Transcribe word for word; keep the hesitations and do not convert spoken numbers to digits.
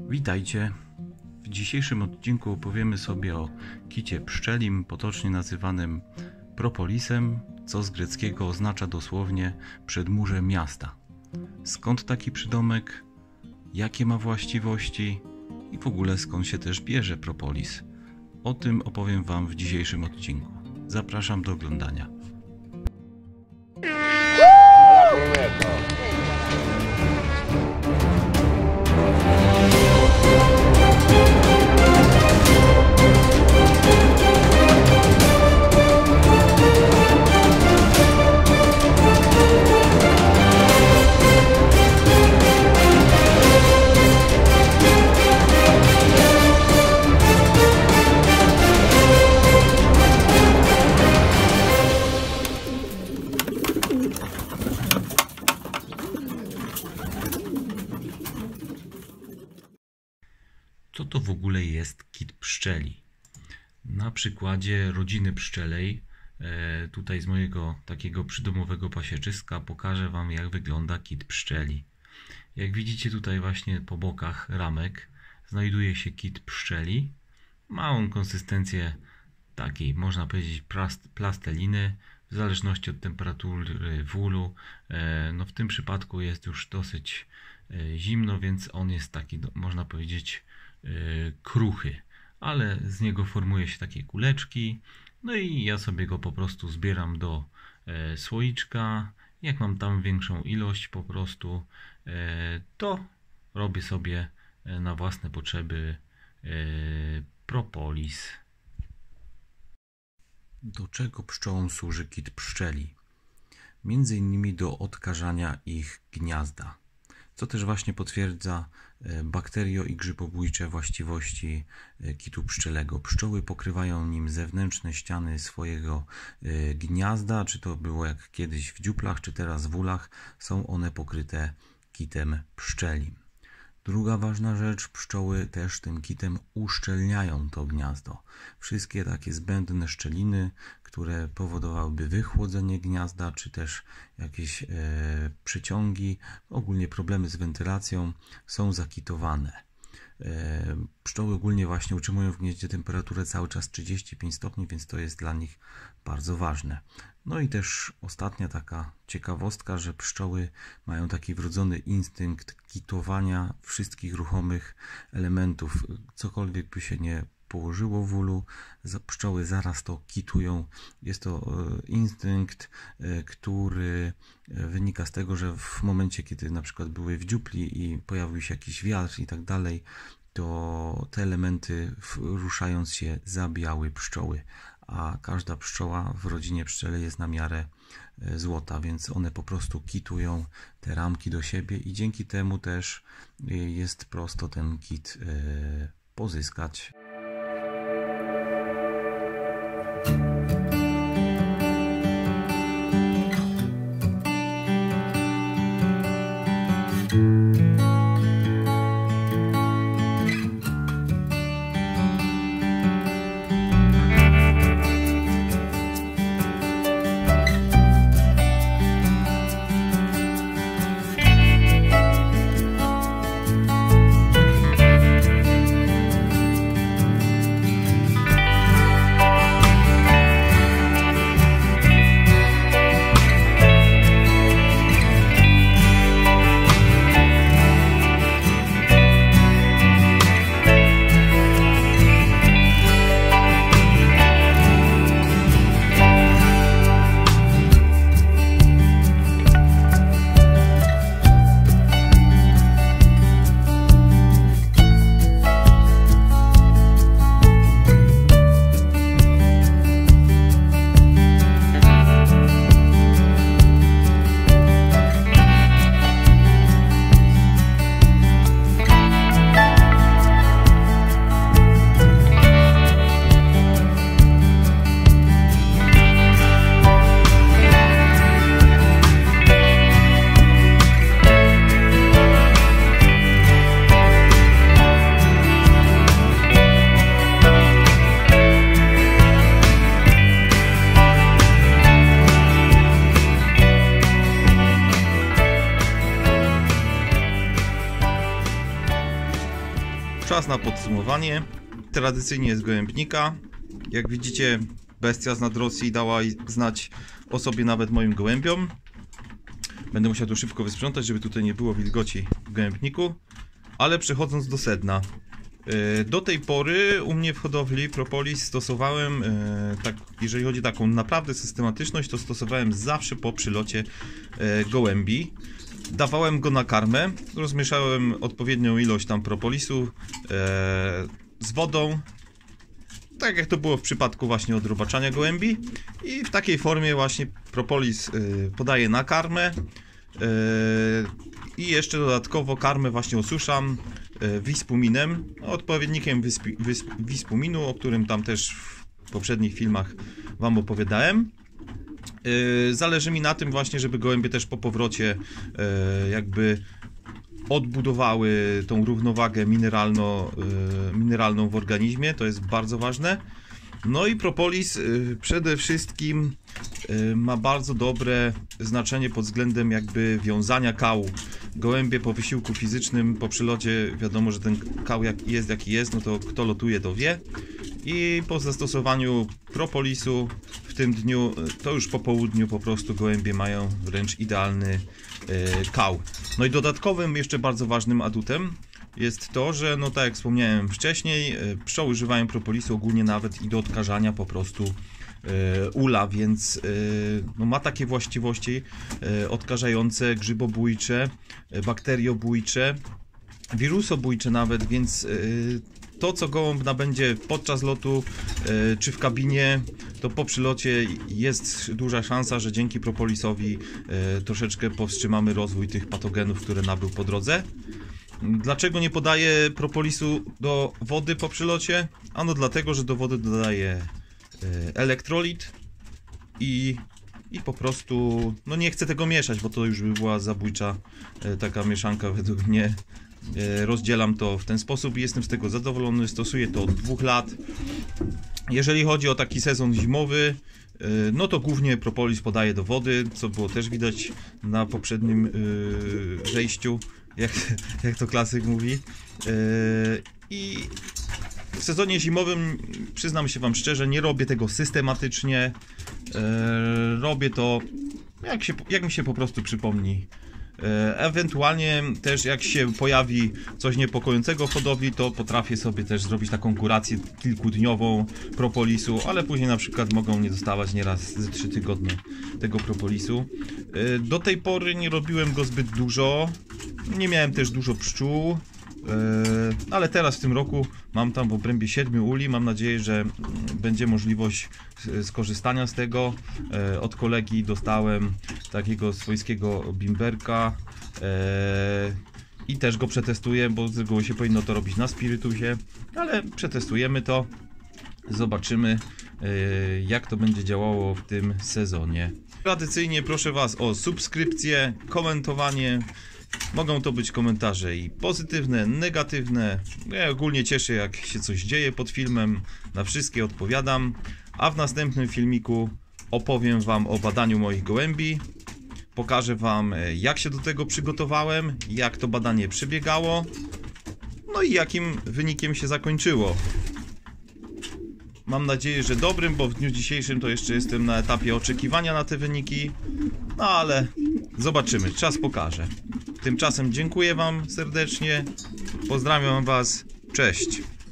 Witajcie. W dzisiejszym odcinku opowiemy sobie o kicie pszczelim, potocznie nazywanym propolisem, co z greckiego oznacza dosłownie przedmurze miasta. Skąd taki przydomek, jakie ma właściwości i w ogóle skąd się też bierze propolis. O tym opowiem Wam w dzisiejszym odcinku. Zapraszam do oglądania. Co to w ogóle jest kit pszczeli? Na przykładzie rodziny pszczelej, e, tutaj z mojego takiego przydomowego pasieczyska, pokażę Wam, jak wygląda kit pszczeli. Jak widzicie tutaj właśnie po bokach ramek znajduje się kit pszczeli. Ma on konsystencję takiej, można powiedzieć, plasteliny, w zależności od temperatury wólu. E, no w tym przypadku jest już dosyć e, zimno, więc on jest taki, można powiedzieć, kruchy, ale z niego formuje się takie kuleczki. No i ja sobie go po prostu zbieram do e, słoiczka. Jak mam tam większą ilość po prostu, e, to robię sobie na własne potrzeby e, propolis. Do czego pszczołom służy kit pszczeli? Między innymi do odkażania ich gniazda, co też właśnie potwierdza bakterio- i grzybobójcze właściwości kitu pszczelego. Pszczoły pokrywają nim zewnętrzne ściany swojego gniazda, czy to było jak kiedyś w dziuplach, czy teraz w ulach, są one pokryte kitem pszczelim. Druga ważna rzecz, pszczoły też tym kitem uszczelniają to gniazdo. Wszystkie takie zbędne szczeliny, które powodowałyby wychłodzenie gniazda, czy też jakieś e, przyciągi, ogólnie problemy z wentylacją, są zakitowane. E, pszczoły ogólnie właśnie utrzymują w gnieździe temperaturę cały czas trzydzieści pięć stopni, więc to jest dla nich bardzo ważne. No i też ostatnia taka ciekawostka, że pszczoły mają taki wrodzony instynkt kitowania wszystkich ruchomych elementów. Cokolwiek by się nie położyło w ulu, pszczoły zaraz to kitują. Jest to instynkt, który wynika z tego, że w momencie, kiedy na przykład były w dziupli i pojawił się jakiś wiatr i tak dalej, to te elementy, ruszając się, zabijały pszczoły. A każda pszczoła w rodzinie pszczelej jest na miarę złota, więc one po prostu kitują te ramki do siebie i dzięki temu też jest prosto ten kit pozyskać. Czas na podsumowanie. Tradycyjnie jest gołębnika. Jak widzicie, bestia z nad Rosji dała znać o sobie nawet moim gołębiom. Będę musiał tu szybko wysprzątać, żeby tutaj nie było wilgoci w gołębniku. Ale przechodząc do sedna. Do tej pory u mnie w hodowli propolis stosowałem, tak, jeżeli chodzi o taką naprawdę systematyczność, to stosowałem zawsze po przylocie gołębi. Dawałem go na karmę, rozmieszałem odpowiednią ilość tam propolisu z wodą, tak jak to było w przypadku właśnie odrobaczania gołębi, i w takiej formie właśnie propolis podaję na karmę. I jeszcze dodatkowo karmę właśnie osuszam wispuminem, odpowiednikiem wispuminu, o którym tam też w poprzednich filmach wam opowiadałem. Zależy mi na tym właśnie, żeby gołębie też po powrocie jakby odbudowały tą równowagę mineralno, mineralną w organizmie, to jest bardzo ważne. No i propolis przede wszystkim ma bardzo dobre znaczenie pod względem jakby wiązania kału. Gołębie po wysiłku fizycznym, po przylocie, wiadomo, że ten kał jak jest jaki jest, no to kto lotuje, to wie. I po zastosowaniu propolisu w tym dniu, to już po południu po prostu gołębie mają wręcz idealny kał. No i dodatkowym jeszcze bardzo ważnym atutem jest to, że no tak jak wspomniałem wcześniej, pszczoły używają propolisu ogólnie nawet i do odkażania po prostu ula, więc no, ma takie właściwości odkażające, grzybobójcze, bakteriobójcze, wirusobójcze nawet, więc to, co gołąb nabędzie podczas lotu czy w kabinie, to po przylocie jest duża szansa, że dzięki propolisowi troszeczkę powstrzymamy rozwój tych patogenów, które nabył po drodze. Dlaczego nie podaję propolisu do wody po przylocie? Ano dlatego, że do wody dodaję elektrolit i, i po prostu no nie chcę tego mieszać, bo to już by była zabójcza taka mieszanka według mnie. Rozdzielam to w ten sposób i jestem z tego zadowolony, stosuję to od dwóch lat. Jeżeli chodzi o taki sezon zimowy, no to głównie propolis podaję do wody, co było też widać na poprzednim yy, wejściu, jak, jak to klasyk mówi. Yy, I w sezonie zimowym, przyznam się wam szczerze, nie robię tego systematycznie. Yy, robię to jak, się, jak mi się po prostu przypomni. Ewentualnie też jak się pojawi coś niepokojącego w hodowli, to potrafię sobie też zrobić taką kurację kilkudniową propolisu, ale później na przykład mogą nie dostawać nieraz ze trzy tygodnie tego propolisu. Do tej pory nie robiłem go zbyt dużo, nie miałem też dużo pszczół, ale teraz w tym roku mam tam w obrębie siedmiu uli. Mam nadzieję, że będzie możliwość skorzystania z tego. Od kolegi dostałem takiego swojskiego bimberka i też go przetestuję, bo z reguły się powinno to robić na spirytusie, ale przetestujemy to, zobaczymy jak to będzie działało w tym sezonie. Tradycyjnie proszę was o subskrypcję, komentowanie. Mogą to być komentarze i pozytywne, negatywne. Ja ogólnie cieszę, jak się coś dzieje pod filmem. Na wszystkie odpowiadam. A w następnym filmiku opowiem wam o badaniu moich gołębi. Pokażę wam, jak się do tego przygotowałem, jak to badanie przebiegało, no i jakim wynikiem się zakończyło. Mam nadzieję, że dobrym, bo w dniu dzisiejszym to jeszcze jestem na etapie oczekiwania na te wyniki. No ale zobaczymy, czas pokaże. Tymczasem dziękuję wam serdecznie, pozdrawiam was, cześć!